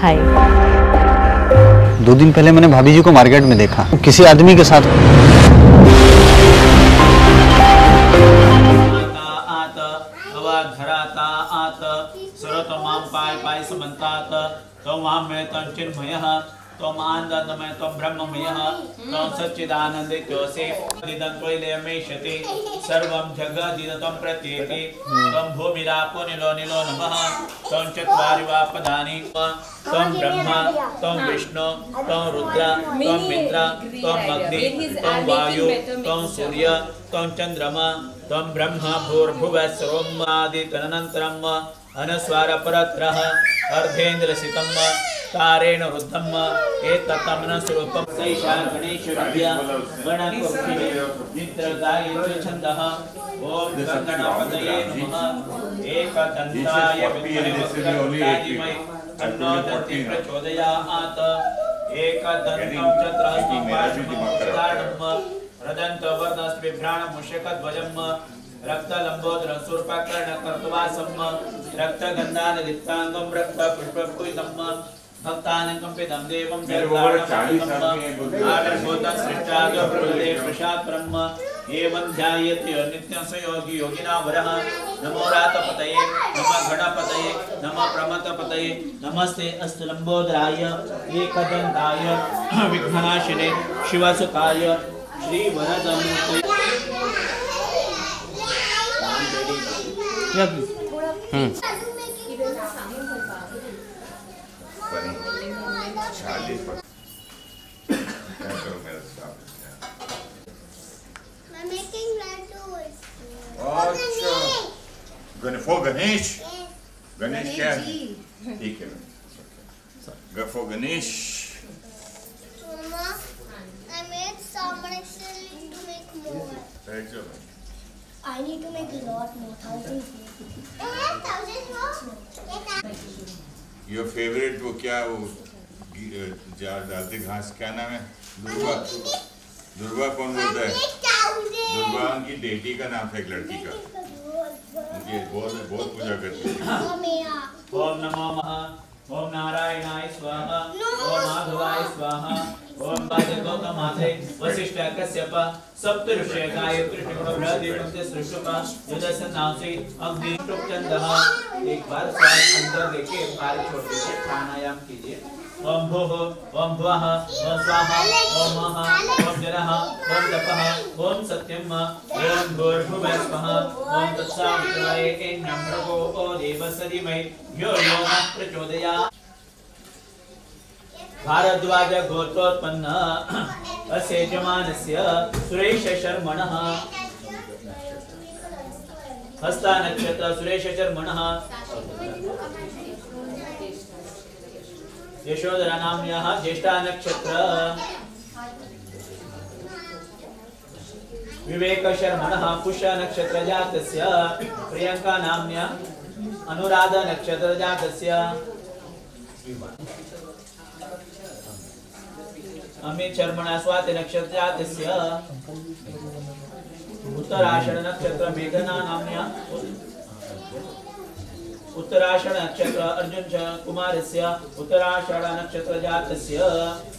खाए। 2 दिन पहले मैंने भाभी जी को मार्केट में देखा, किसी आदमी के साथ। त्वम् आनंदमय त्वं ब्रह्ममयः त्वं सच्चिदानन्दितोऽसि दिदन्त्वैलयमेष्यति सर्वं जगदिदं प्रत्येति त्वं भूमिरापो निलो निलो नभः त्वं चत्वारि वा पदानि त्वं ब्रह्मा त्वं विष्णु त्वं रुद्र त्वं मित्र त्वं अग्नि त्वं वायु त्वं सूर्य त्वं चन्द्रमा त्वं ब्रह्म भूर्भुवः सर्वम् आदितदनन्तरम् अनुस्वार परत्रः अर्धेन्द्रसितं तारेण रुद्धम् एतत्तमन स्वरूपं सैषा गणेशविद्या गणपतिः निद्रगायत्री छन्दः ओम गणपतये नमः एकदन्ताय विद्महे तन्नो दन्ति प्रचोदयात् एकदन्तं चतुर्हस्तं पाशुपताडं रदन्तवर्णस्विभ्राणमुष्यकध्वजम् रक्तलंबोदरं शूर्पकर्णकर्तवासं रक्तगन्धानलिप्ताङ्गं रक्तपुष्पपूजितं भक्तानां देवं आविर्भूतं सृष्टाद्य प्रसाद ब्रह्म एवं ध्यायेत् नित्यं स योगी योगिना वरः नमो रातपतये नमः गणपतये नमः प्रमथपतये नमस्ते अस्तलंबोदराय एकदन्ताय विघ्ननाशिने शिवसुताय श्रीवरदमूर्तये। गणेश गणेश क्या है? ठीक है for Ganesh. Mama, I made some actually to make more. I need to make a lot more. Thousands more. Thousands more? Your favorite वो क्या वो जार डालते घास क्या नाम है? दुर्वा। दुर्वा कौन बोलता है? दुर्वा उनकी बेटी का नाम था, एक लड़की का। उनकी बहुत पूजा करती है। ओम नमो ओम नारायणाय स्वाहा ओम माधवाय स्वाहा ओम गौतमात्रे वशिष्ठ कश्यप सप्त ऋषि गायत्री बृहदीपंते सृष्टुका युधसनासी अग्नि टुक्चंदः। एक बार सांस अंदर लेके बाहर छोड़ दीजिए, प्राणायाम कीजिए। ओम भूः ओम भुवः ओम स्वाहा ओम महः ओम जलः ओम तपः ओम सत्यम ओम भूर्भुवः स्वः ओम तत्सवितुर्वरेण्यं भर्गो देवस्य धीमहि यो यो नः प्रचोदयात्। भारद्वाज गोत्रोत्पन्न अस्य यजमानस्य सुरेश शर्मणः हस्ता नक्षत्र सुरेश शर्मणः यशोधरा नाम्न्याः ज्येष्ठा नक्षत्र विवेक शर्मणः पुष्य नक्षत्र जातस्य प्रियंका नाम्न्या अनुराधा नक्षत्र जातस्य अमित शर्मणः स्वाति नक्षत्र जातस्य उत्तराषाढ़ नक्षत्र मेघना नाम्न्या उत्तराषाढ़ नक्षत्र अर्जुन कुमारस्य उत्तराषाढ़ नक्षत्र जातस्य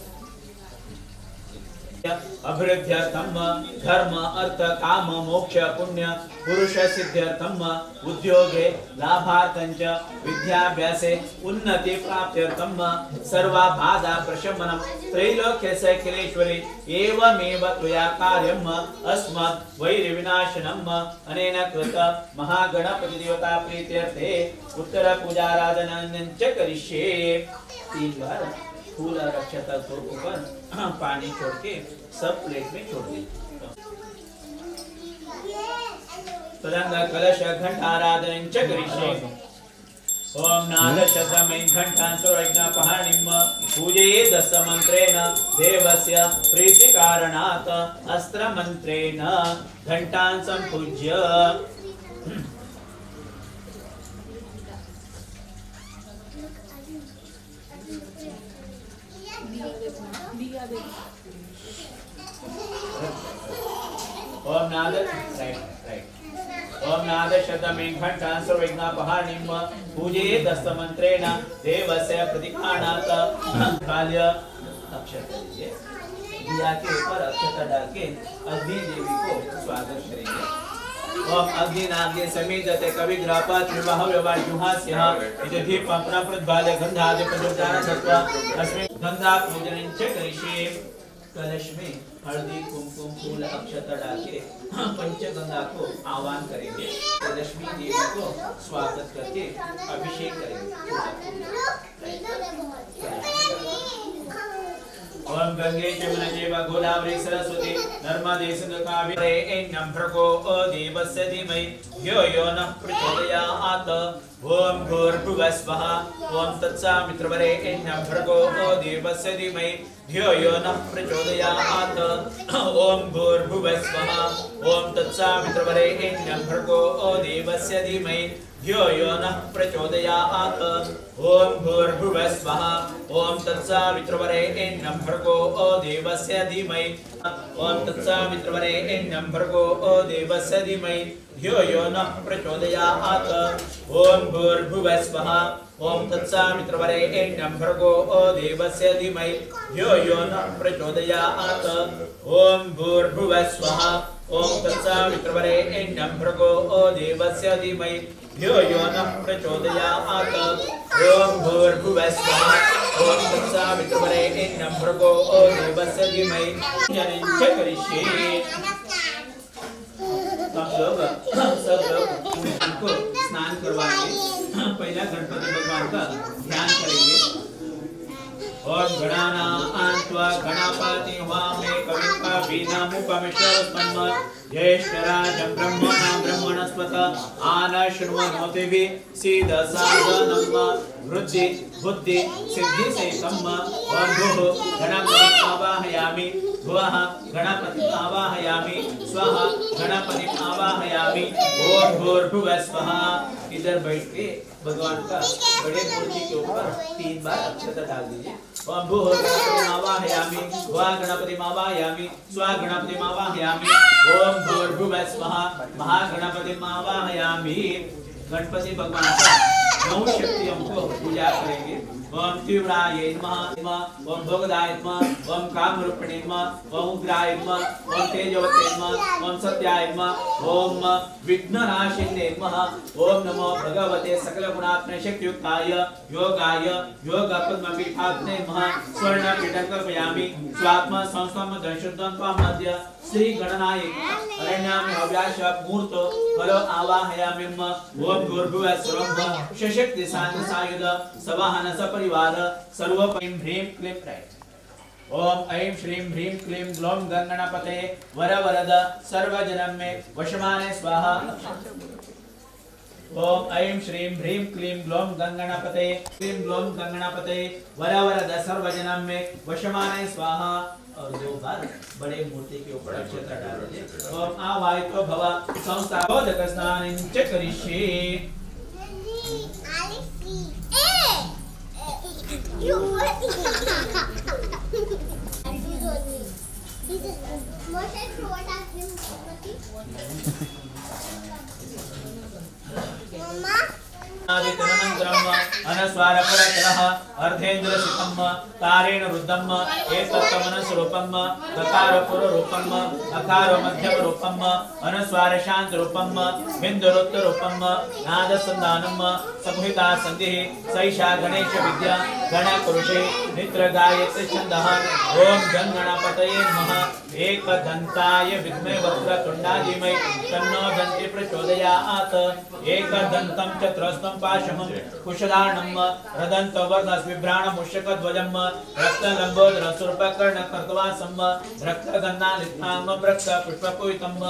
अभिवृद्ध्यर्थम धर्म अर्थ काम मोक्ष पुण्य पुरुष सिद्ध्यर्थम उद्योगे लाभार्थं च विद्याभ्यासे उन्नति प्राप्त्यर्थम सर्वा बाधा प्रशमनं त्रैलोक्य सैकलेश्वरी एवमेव त्वया कार्यम् अस्मद् वैरिविनाशनम् अनेन कृत महागणपति देवता प्रीत्यर्थे उत्तर पूजाराधनां च करिष्ये। 3 बार फूल और अक्षता को ऊपर पानी छोड़ के सब प्लेट में छोड़ दी। तदंग कलश घंटाराधनं च करिष्ये। ओम नाद शतमें घंटां सुरज्ञ पहाणिं पूजये 10 मंत्रेण देवस्य प्रीति कारणात् अस्त्र मंत्रेण घंटां संपूज्य। ओम नाद राइट ओम नादशतमें घंटां सर्वविघ्नोपहारिणीं पूजयेत् हस्तमन्त्रेण देवस्य प्रतिघाणात् काल्य अक्षत लीजिए, दिया के ऊपर अक्षत डाल के अग्नि देवी को स्वागत करेंगे। ओम अग्नि नाग्नि समीजते कविग्रापत् विवाह व्यवहार जुहास्यः इति दीपं प्रप्रद्भाले गन्धादि प्रज्वलनं दत्वा अस्मिन् गंगा पूजनं च करिष्ये। कलश में हल्दी कुमकुम फूल अक्षत डाल के पंचगंगा को आह्वान करेंगे। लक्ष्मी देवी को स्वागत करके अभिषेक करेंगे। ओम गंगे जमुना चैव गोदावरी सरस्वती नर्मदे सिंधु कावेरी भर्गो देवस्य धीमहि धियो यो नः प्रचोदयात्। ओम भूर्भुवः स्वः ओम तत्सवितुर्वरेण्यं भर्गो देवस्य धीमहि धियो यो नः प्रचोदयात्। ओम भूर्भुवः स्वः ओम तत्सवितुर्वरेण्यं भर्गो देवस्य धीमहि धियो यो नः प्रचोदयात्। ओम भूर्भुवः स्वः ओम तत्सवितुर्वरेण्यं भर्गो देवस्य धीमहि ओम तत्सवितुर्वरेण्यं भर्गो देवस्य धीमहि धियो यो नः प्रचोदयात्। ओम भूर्भुवः स्वः ओम तत्सवितुर्वरेण्यं भर्गो देवस्य धीमहि धियो यो नः प्रचोदयात्। ओम भूर्भुवः स्वः ओम तत्सवितुर्वरेण्यं भर्गो देवस्य धीमहि धियो यो नः प्रचोदयात्। ओम भूर्भुवः स्वः ओम तत्सवितुर्वरेण्यं भर्गो देवस्य धीमहि जनञ्च करिष्ये। सब लोग उनको स्नान करवाएंगे। पहला गणपति भगवान का ध्यान करेंगे। ओम गणानां त्वा गणपतिं हवामहे कविं कवीनामुपमिश्रवस्तन्म ज्येष्ठराजं ब्रह्मणां ब्रह्मणस्पत आनशृण्वन्नोतिभिः सीदसादनं वृद्धि बुद्धि सिद्धि सहितम्। ओम भूः गणपतिम् आवाहयामि भुवः गणपतिम् आवाहयामि स्वः गणपतिम् आवाहयामि। ओम भूर्भुवः स्वः। इधर बैठ के भगवान का बड़े मूर्ति के ऊपर 3 बार अक्षत डाल दीजिए। ओम भूः गणपतिम् आवाहयामि भुवः गणपतिम् आवाहयामि स्वः गणपतिम् आवाहयामि। ओम भूर्भुवः स्वः महागणपतिम् आवाहयामि। गणपति भगवान का 9 शक्तियों को पूजा करेंगे। ओम तीव्राय नमः ओम भोगदाय नमः ओम कामरूपिणे नमः ओम उग्राय नमः ओम तेजोवते नमः ओम सत्याय नमः ओम विघ्ननाशिने नमः। ओम नमो भगवते सकलगुणात्मने शक्तियुक्ताय योगाय योगपद्मपीठात्मने नमः। स्वर्णपीठं कल्पयामि स्वात्मा संस्थम दर्शुद्धं त्वामद्य श्री गणनाय अरण्यामि हव्याश मूर्तो फलो आवाहयामि। ओम भूर्भुवः स्वः सशक्ति शांत सायुध सवाहन सपरिवार सर्वपरिं ह्रीं क्लीं राइट। ओम ऐं श्रीं ह्रीं क्लीं ग्लौं गंगणपते वरवरद सर्वजनं मे वशमाने स्वाहा। ओम ऐं श्रीं ह्रीं क्लीं ग्लौं गंगणपते क्लीं ग्लौं गंगणपते वरवरद सर्वजनं मे वशमाने स्वाहा। और 2 बार बड़े मूर्ति के ऊपर अक्षत डाल दीजिए। ओम आवाहितो भव संस्थापक स्नानं च करिष्ये। अनस्वारपरकलः अर्धेन्द्रसितं तारेण रुद्धम् एतत्तमनस्वरूपम् दकारपुररूपम् अकारमध्यमरूपम् अनुस्वारशान्तरूपम् बिन्दुरुत्तरूपम् नादसन्धानम् समुहिता सन्धिः सैषा गणेशविद्या गणपुरुषे निद्रगायत्री छन्दः। ओम गणपतये नमः। एकदन्ताय विद्महे वक्रतुण्डाय धीमहि तन्नो दन्ती प्रचोदयात्। एकदन्तं चतुरस्रं पाशमं कुशधारणं रदन्तो वर्णस्विभ्राणमुष्यकध्वजं रक्तलम्बोदरसुरपकर्णकर्तवासं रक्तगन्धालिप्ताङ्गं रक्तपुष्पपूरितं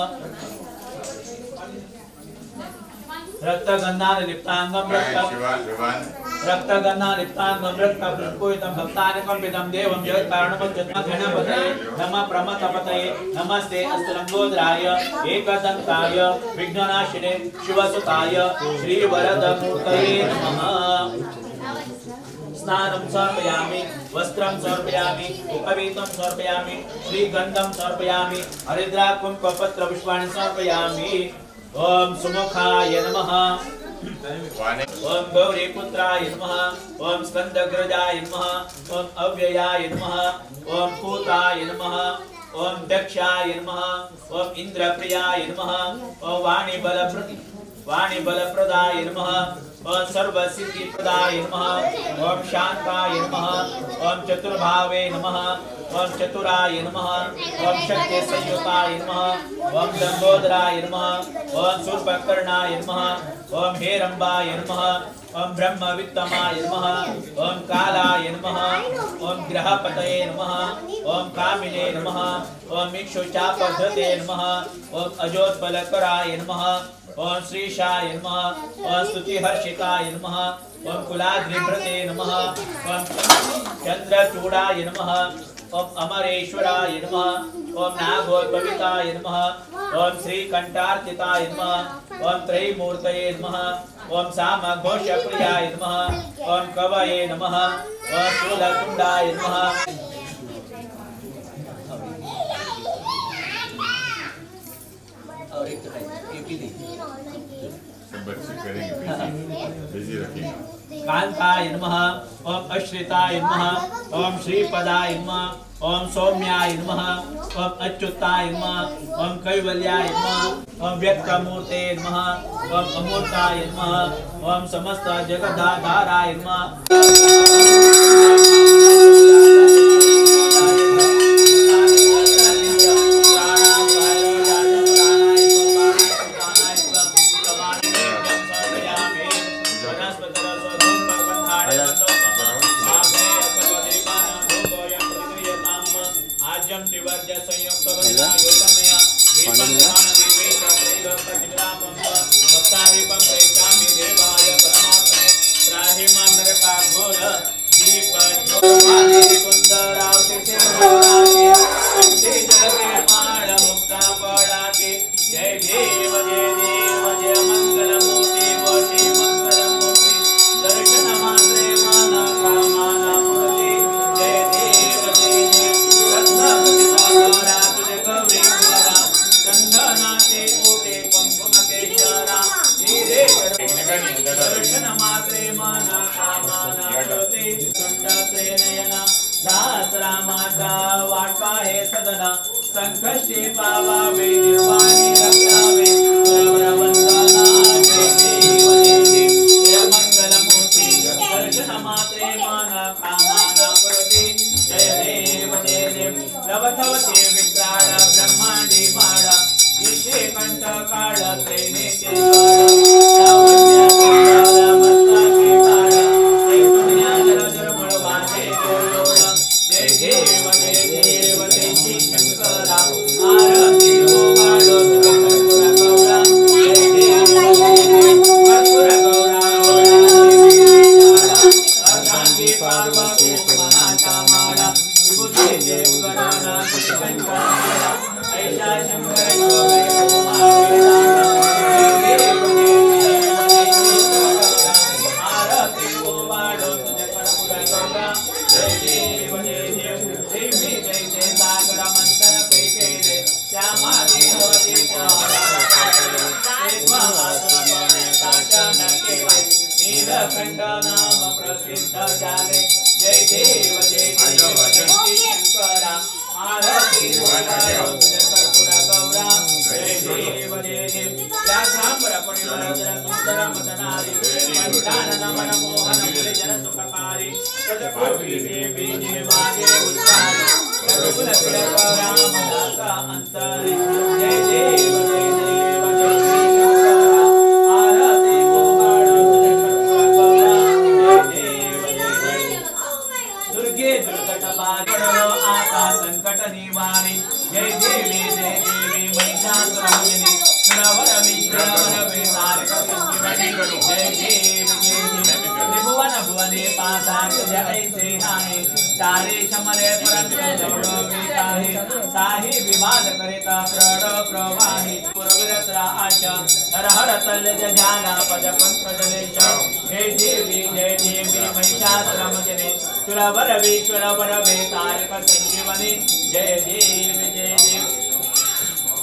रक्तगन्धालिप्ताङ्गं रक्तगन्धालिप्ताङ्गं रक्तपुष्पपूरितं भक्तानिकम्पितं देवं जगत्कारणमच्युतं गणपतये नमः प्रमथपतये नमस्ते अस्तलम्बोदराय एकदन्ताय विघ्ननाशिने शिवसुताय श्रीवरदमूर्तये नमः। स्नानं समर्पयामि वस्त्रं समर्पयामि उपवीतं समर्पयामि श्रीगन्धं समर्पयामि हरिद्रा कुंकुमपत्र पुष्पाणि समर्पयामि। ओम सुमुखाय नमः। ओम गौरीपुत्राय नमः। ओम स्कंदग्रजाय नमः। ओम अव्ययाय नमः। ओम पूताय नमः। ओम दक्षाय नमः। ओम इंद्रप्रियाय नमः। ओम वाणीबलप्रदाय नमः। ओम सर्वसिद्धिप्रदाय नमः। ओम शांताय नमः। ओम चतुर्भावे नमः। ओम चतुराय नमः। ओम शक्तिसंयुताय नमः। ओम लंबोदराय नमः। ओम शूर्पकर्णाय नमः। ओम हेरंबाय नमः। ओम ब्रह्मवित्तमाय नमः। ओम कालाय नमः। ओम ग्रहपतये नमः। ओम कामिने नमः। ओम इक्षुचापधृते नमः। ओम अजोत्पलकराय नमः। ओम श्रीशाय नमः। ओम स्तुतिहर्षिताय नमः। ओम कुलाद्रिभृते नमः। ओम चंद्रचूडाय नमः। ओम अमरेश्वराय नमः। ओम नागोद्भविताय नमः। ओम श्रीकंठार्चिताय नमः। ओम त्रयीमूर्तये नमः। ओम सामघोषप्रियाय नमः। ओम कवये नमः। ओम शूलकुंडाय नमः। बच्चे करेंगे, बिजी रखेंगे। कांताय नमः। ओम अश्रिताय नमः। ओम श्रीपदाय नमः। ओम सौम्याय नमः। ओम अच्युताय नमः। ओम कैवल्याय नमः। ओम व्यक्तमूर्ते नमः। ओम अमूर्ताय नमः। ओम समस्त जगदाधाराय नमः। संकष्टे पावावे निर्वाणे रक्षावे सर्ववंदना जय देव जय मंगलमूर्ति दर्शन मात्रे मन कामना पुरते जय देव नवथवते विक्राळ ब्रह्मांडी माळ ईशे कंठ काळ प्रेमे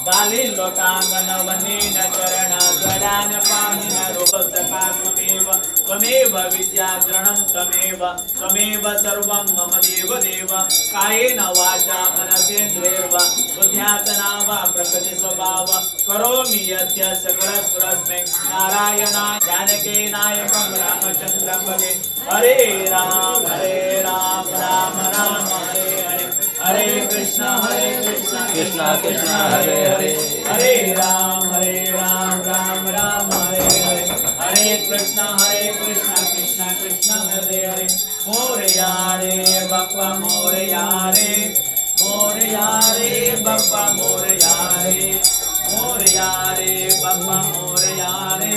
कालीन लोकांगन वनेन चरण गदान पाणिन रोपसकात्ममेव त्वमेव विद्याग्रणं त्वमेव सर्वं मम देव देव कायेन वाचा मनसेन्द्रियर्वा बुद्ध्यात्मना वा प्रकृति स्वभाव करोमि यद्य सकलस्परस्मै नारायणाय जानकी नायकं रामचन्द्रं भजे हरे राम राम राम हरे हरे हरे कृष्ण कृष्ण कृष्ण हरे हरे हरे राम राम राम हरे हरे हरे कृष्ण कृष्ण कृष्ण हरे हरे मोरया रे बप्पा मोरया रे बप्पा मोरया रे बप्पा मोरया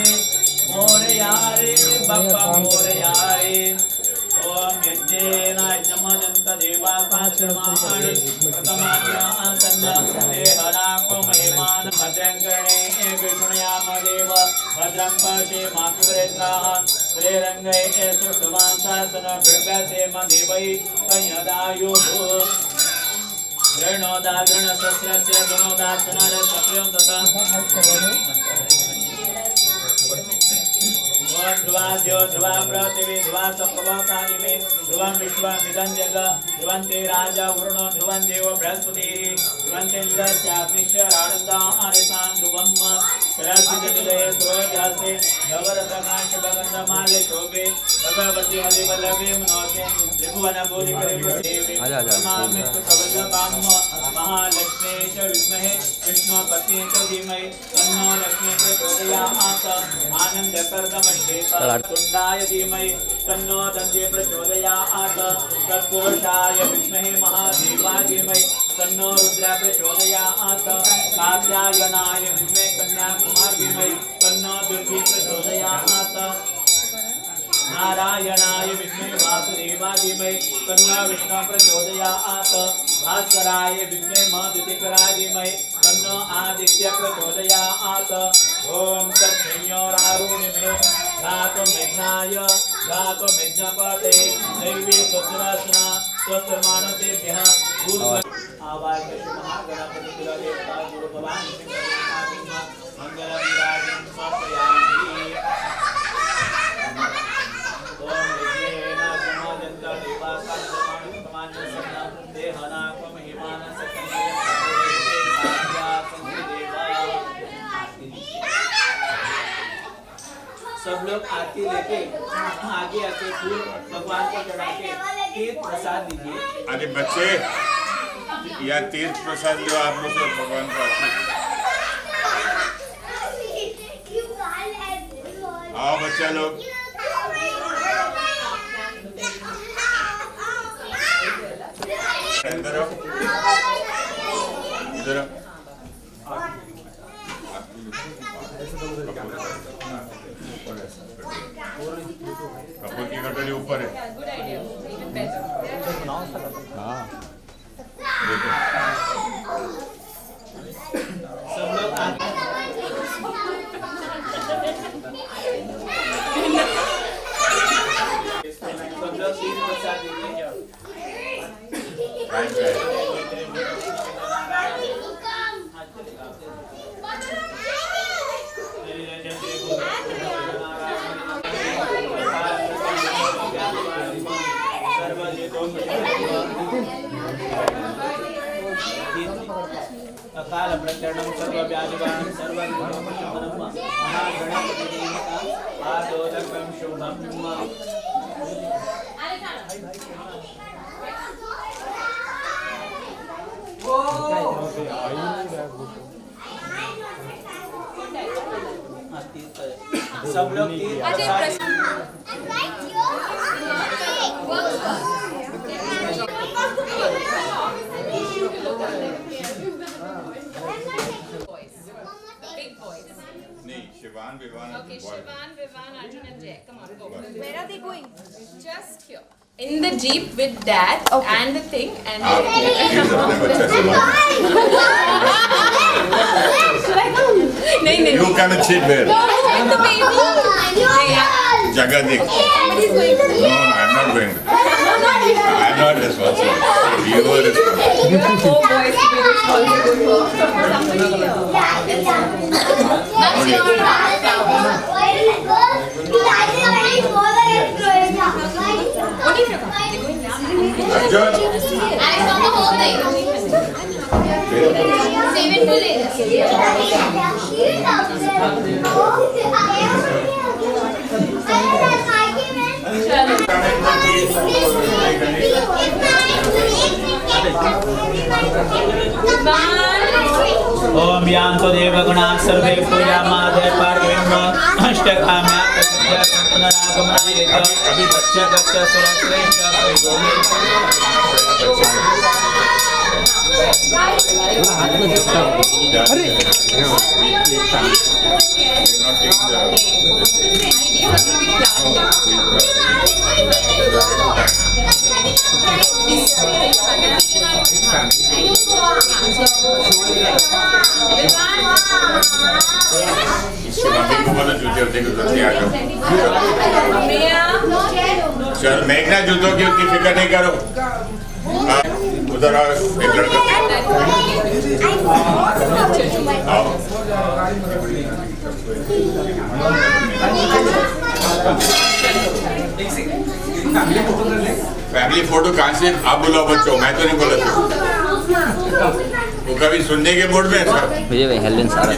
रे बप्पा मोरया रे ओम यज्ञेन यजमजन्त देवापाश्रमाणि प्रथमान्यासन्न देहनाको महिमान भद्रं कर्णे विष्णुयाम देव भद्रं पश्येमात्रेन्द्राः श्रीरङ्गे सुष्ठुवांशासन बिर्भसेम देवै संयदायुः ऋणोदा दृढशस्त्रस्य गुणोदा सुनरसप्रियं तथा ध्रुवाद्यो ध्रुवा पृथिवी ध्रुवा सप्तवता इमे ध्रुवं विश्वमिदं जग ध्रुवन्ते राजा वरुणो ध्रुवं देवो बृहस्पतिः ध्रुवन्ते इन्द्रस्याग्निश्च राडन्दा आरितान् ध्रुवं सरस्वतीनिलये सुरोजहस्ते धवरतकाशभगन्धमाले शोभे भगवती हरिवल्लभे मनोजे त्रिभुवनभूरिकरिपसेवे मामित्तकवल्लभां महालक्ष्मी च विद्महे विष्णुपत्नी च धीमहि तन्नो लक्ष्मी प्रचोदयात् आनन्दकर्दमश्वेत कुण्डाय धीमहि तन्नो दन्ते प्रचोदयात् तत्पुरुषाय विद्महे महादेवाय धीमहि तन्नो रुद्र प्रचोदयात् कात्यायनाय विद्महे कन्याकुमारी धीमहि तन्नो दुर्गी प्रचोदयात् नारायणाय विद्महे वासुदेवाय धीमहि तन्नो विष्णु प्रचोदयात् भास्कराय विद्महे मधुतिकराय धीमहि तन्नो आदित्य प्रचोदयात् ओम तत्संयोरारुणिमे धातुमेघ्नाय धातुमेघ्नपते दैवी स्वस्तिरस्ना स्वस्तिर्मानसेभ्यः गुरुः आवाज महागणपति कुलदेवता गुरु भवानी मंगलम राजं समर्पयामि ओम विद्येन समजन्त देवाकाशमाणि समान्य सन्ना देहनाको महिमान सकलये सब लोग आरती लेके आगे आके फूल भगवान को चढ़ा के तीर्थ प्रसाद दीजिए। अरे बच्चे या तीर्थ प्रसाद लो आप लोग भगवान को आओ बच्चा लोग अंदर आओ इधर आओ कपूर की कटोरी ऊपर है। हाँ सब लोग तीर्थ प्रसाद दीजिए। अकाल प्रत्यरणं सर्वव्याधिवान् सर्वविघ्नोपशमनं महागणपतिदेवता पादोदकं शुभम् सब लोग Shivan, Vivan, okay, Shivan, Vivan, Arjun and Jay. Come on, go. Where are they going? Just here. In the jeep with dad and the thing and You come and sit there. with the baby. Jagadik. Somebody's going to No, I'm not going. I'm not responsible. You are responsible. Four boys. ओम यान्तो देवगुणाः सर्वे पूजामादे पार्वतीम् अष्टकाम्या पुनरागमनाय अभिभक्ष्य सुरश्रेष्ठ चल मेघना जूतों की उतनी फिक्र नहीं करो। उधर आओ एक लड़का आओ। फैमिली फोटो कहाँ से आप बुलाओ बच्चों, मैं तो नहीं बोला था। वो कभी सुनने के मूड में है सर। मुझे भाई हेलेन सारा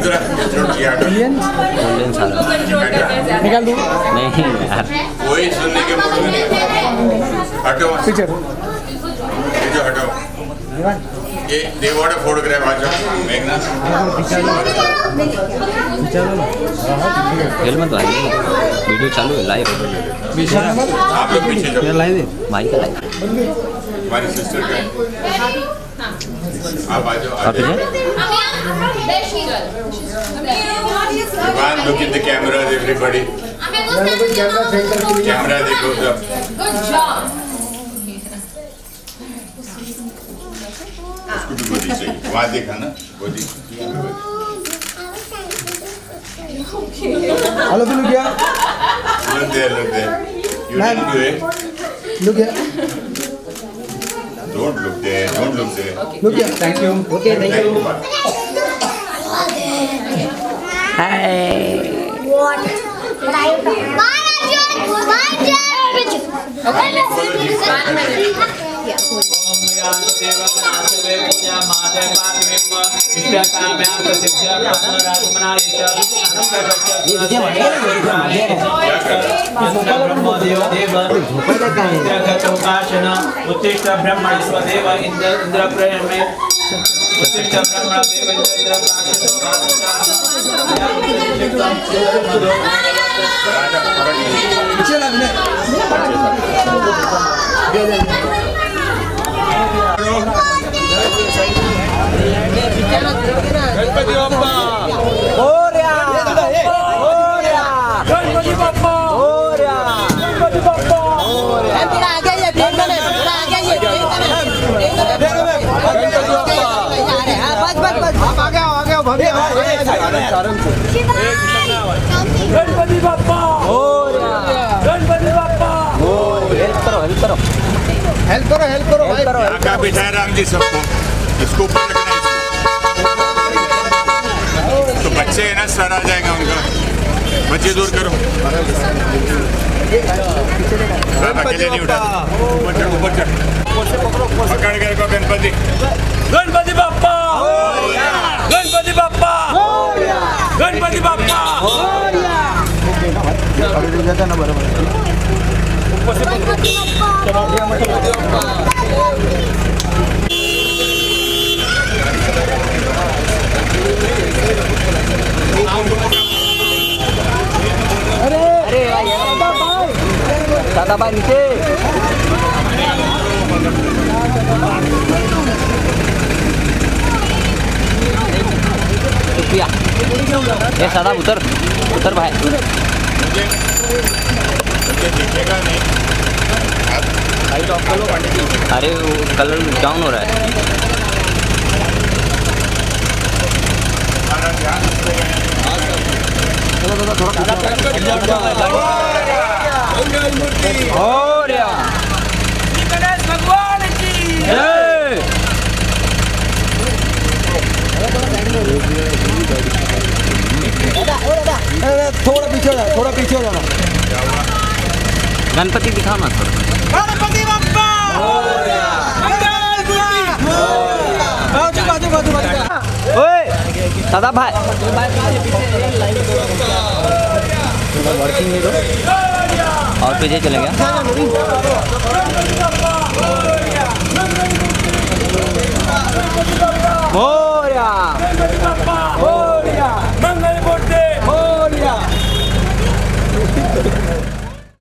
निकाल दूँ नहीं यार, कोई सुनने के मूड में नहीं। हटो पिक्चर जो हटो ये दे वांट अ फोटोग्राफ। आ जाओ मेघना हेलमेट भाई वीडियो चालू है लाइव। आप लोग पीछे जाओ। लाइव है भाई का लाइव हमारी सिस्टर का है। आप आ जाओ। Look at the cameras, everybody. Camera देखो सब। Good job. उसको भी गोदी चाहिए। वहाँ देखा ना गोदी। हेलो तो क्या Look there, look there. You didn't do it. look here Don't look there. Don't look there. look here thank you okay thank you What? Okay, let's see. 1 minute. उत्तिष्ठ ब्रह्मण स्वदेव इंद्र प्रेमे उत्तिष्ठ ब्रह्मण देव इंद्र गणपति बाप्पा गणपति बाप्पा गणपति बाप्पा हेल्प करो भाई यहाँ का बिठाए राम जी सबको, इसको ऊपर रखना है। तो बच्चे है ना, सर आ जाएगा उनका। बच्चे दूर करो। आप अकेले नहीं उठा। ऊपर चढ़ पकड़ के रखो गणपति। गणपति बाप्पा गणपति बाप्पा गणपति बाप्पा ना बरोबर अरे दादा भाई नीचे ये सादा उतर भाई। दिखेगा नहीं। अरे वो कलर डाउन हो रहा है। गणेश भगवान की जय। गणपति दिखाओ ना थोड़ा। गणपति बप्पा ओए दादा भाई और पीछे चले गया। मोरया